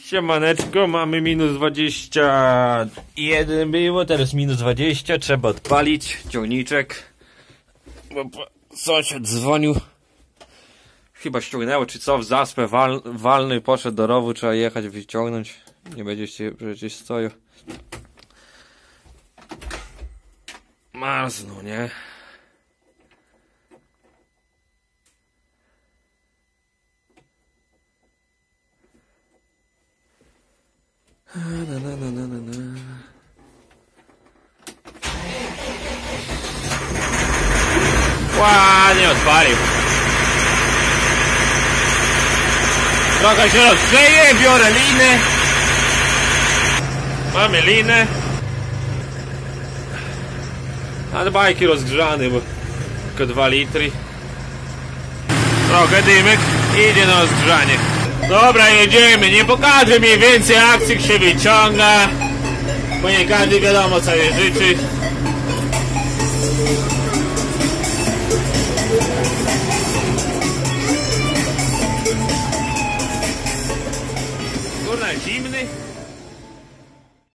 Siemaneczko, mamy minus 21 było, teraz minus 20, trzeba odpalić ciągniczek, bo sąsiad dzwonił, chyba ściągnęło czy co, w zaspę walny, poszedł do rowu, trzeba jechać, wyciągnąć, nie będziecie przecież stoją. Marzną, nie? Ładnie odpalił. Trochę się rozgrzeje, biorę linę. Mamy linę. Ale bajki rozgrzany, bo tylko 2 litry. Trochę dymek, idzie na rozgrzanie. Dobra, jedziemy, nie pokażę mniej więcej akcji, jak się wyciąga, bo nie każdy wiadomo co je życzy. Kurna, zimny.